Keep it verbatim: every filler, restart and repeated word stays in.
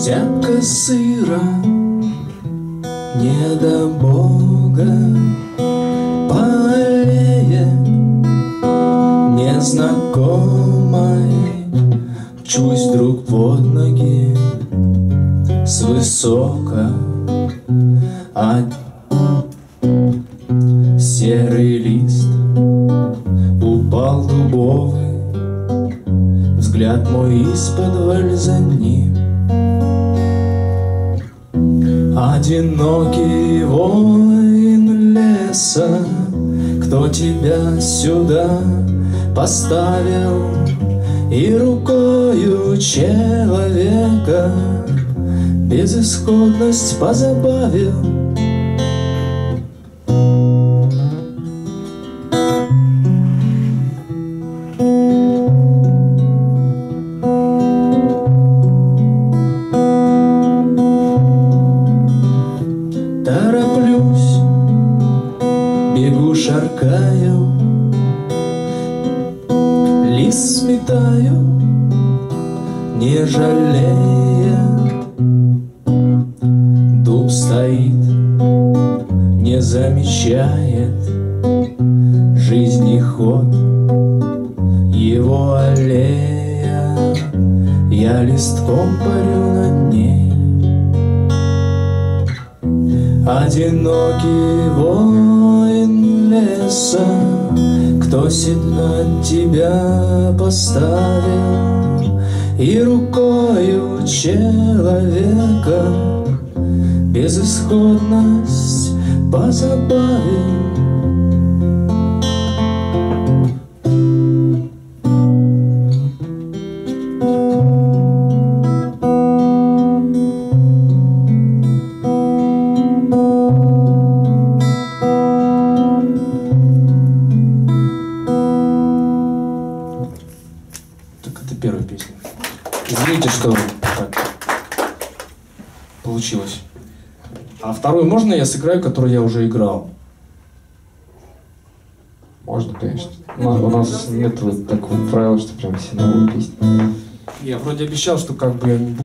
Зябко сыро, не до Бога, по аллее незнакомой мчусь вдруг под ноги свысока, а серый лист упал дубовый, взгляд мой из-под за ним. Одинокий воин леса, кто тебя сюда поставил, и рукою человека безысходность позабавил. Тороплюсь, бегу, шаркаю, лист сметаю, не жалея. Дуб стоит, не замечает жизни ход, его аллея, я листком парю над ней. Одинокий воин леса, кто седло тебя поставил, и рукою человека безысходность позабавил. Это первая песня. Извините, что так получилось. А вторую можно я сыграю, которую я уже играл? Можно, конечно. У нас, у нас нет вот такого правила, что прям все новые песни. Я вроде обещал, что как бы я не буду.